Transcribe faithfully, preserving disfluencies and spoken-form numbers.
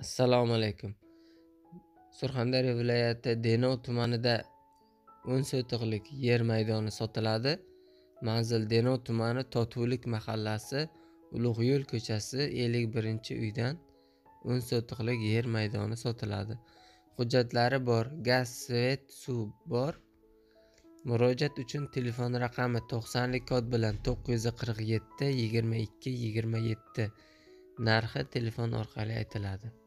Assalomu alaykum. Surxondaryo viloyati Denov tumanida o'n sotixlik yer maydoni sotiladi. Manzil Denov tumani Totuvlik mahallasi, Ulug'yo'l ko'chasi ellik birinchi uydan o'n sotixlik yer maydoni sotiladi. Hujjatlari bor, gaz, svet, suv bor. Murojaat uchun telefon raqami to'qsonlik kod bilan to'qqiz yuz qirq yetti yigirma ikki yigirma yetti. Narxi telefon orqali aytiladi.